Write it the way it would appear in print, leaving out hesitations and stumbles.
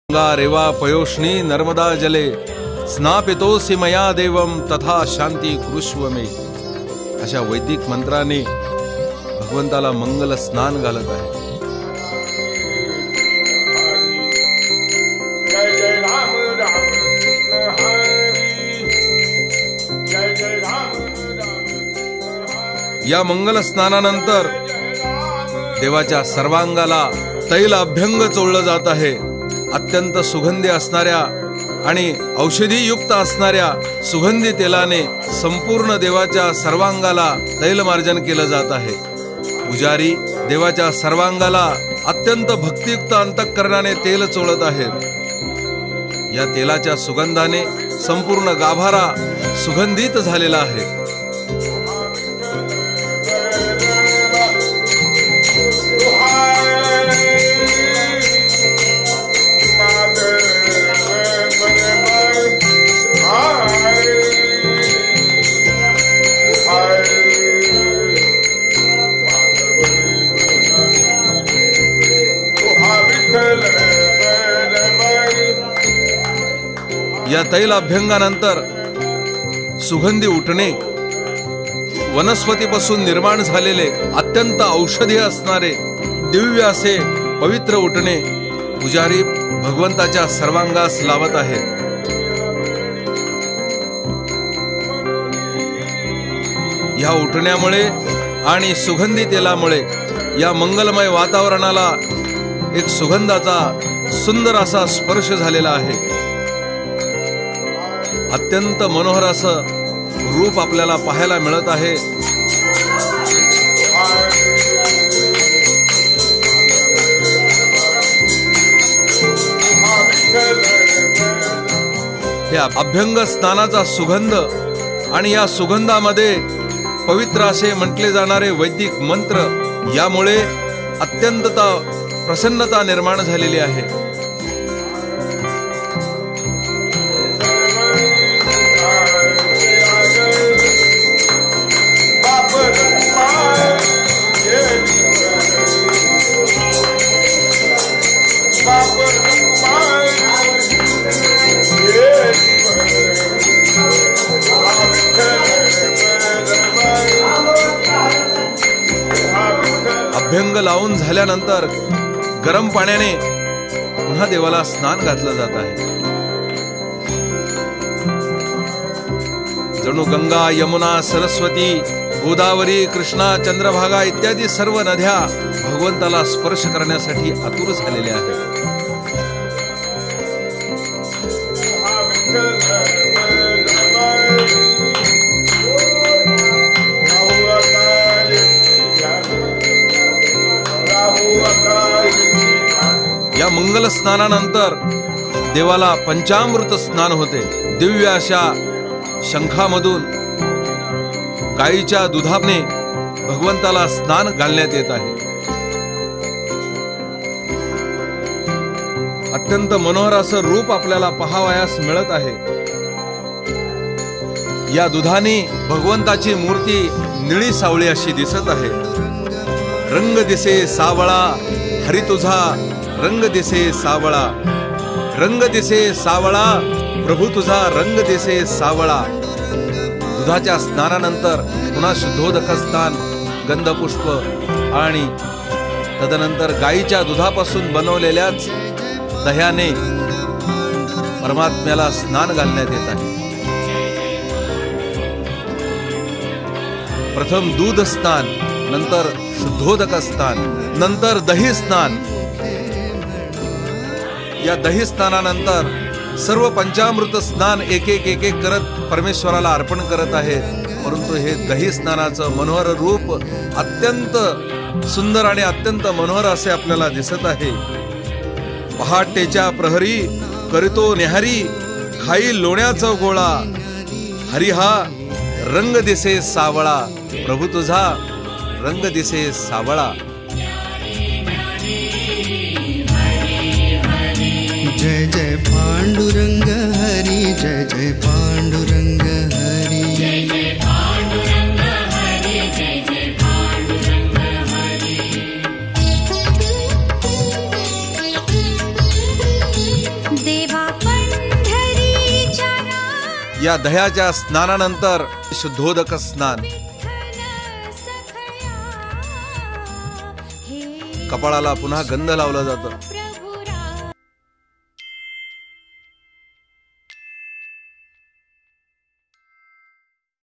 गंगा रेवा पयोष्णी नर्मदा जले स्नापितोसि मया देवम तथा शांती कुरुष्व मे। अशा वैदिक मंत्राने भगवंताला मंगल स्नान घालत आहे। या मंगल स्नानानंतर देवाच्या सर्वांगाला तैल अभ्यंग चोळलं जात आहे। अत्यंत सुगंधी असणाऱ्या आणि औषधी युक्त असणाऱ्या सुगंधी तेलाने संपूर्ण देवाच्या सर्वांगाला तैलमार्जन केलं जात आहे। पुजारी देवाच्या सर्वांगाला अत्यंत भक्तियुक्त अंतःकरणाने तेल चोळत आहेत। या तेलाच्या सुगंधाने संपूर्ण गाभारा सुगंधित झालेला आहे। या तैल अभ्यंगानंतर सुगंधी उठणे, वनस्पतीपासून निर्माण झालेले अत्यंत औषधी असणारे दिव्य असे पवित्र उठणे पुजारी भगवंताच्या सर्वांगास लावत आहेत। या उठण्यामुळे आणि सुगंधी तेलामुळे या मंगलमय वातावरणाला एक सुगंधाचा सुंदर असा स्पर्श झालेला आहे। अत्यंत मनोहर असं रूप आपल्याला पाहायला मिळत आहे। हे अभ्यंग स्नानाचा सुगंध आणि या सुगंधामध्ये पवित्र असे म्हटले जाणारे वैदिक मंत्र, यामुळे अत्यंत प्रसन्नता निर्माण झालेली आहे। अभ्यंग लावून झाल्यानंतर गरम पाण्याने पुन्हा देवाला स्नान घातलं जात आहे। जणू गंगा, यमुना, सरस्वती, गोदावरी, कृष्णा, चंद्रभागा इत्यादी सर्व नद्या भगवंताला स्पर्श करण्यासाठी आतुर झालेल्या आहेत। या मंगल स्नानानंतर देवाला पंचामृत स्नान होते। दिव्य अशा शंखामधून गायीच्या दुधाने भगवंताला स्नान घालण्यात येत आहे। अत्यंत मनोहर असं रूप आपल्याला पाहावयास मिळत आहे। या दुधाने भगवंताची मूर्ती निळी सावळी अशी दिसत आहे। रंग दिसे सावळा हरी तुझा, रंग दिसे सावळा, रंग दिसे सावळा प्रभू तुझा, रंग दिसे सावळा। दुधाच्या स्नानानंतर पुन्हा शुद्धोदक स्नान, गंधपुष्प आणि तदनंतर गायीच्या दुधापासून बनवलेल्याच दह्याने परमात्म्याला स्नान घालण्यात येत आहे। प्रथम दूध स्नान, नंतर शुद्धोदक स्नान, नंतर दही स्नान। या दही स्नानानंतर सर्व पंचामृत स्नान एक एक करत परमेश्वराला अर्पण करत आहेत। परंतु हे दही स्नानाचं मनोहर रूप अत्यंत सुंदर आणि अत्यंत मनोहर असे आपल्याला दिसत आहे। पहाटेच्या प्रहरी करीतो न्याहारी, खाई लोण्याचा गोळा, हरी हा रंग दिसे सावळा, प्रभू तुझा रंग दिसे सावळा। जय जय पांडुरंग हरी, जय जय पांडुरंग हरी, जय जय पांडुरंग हरी, जय जय पांडुरंग हरी। या दह्याच्या स्नानानंतर शुद्धोदक स्नान, कपाळाला पुन्हा गंध लावला जातो.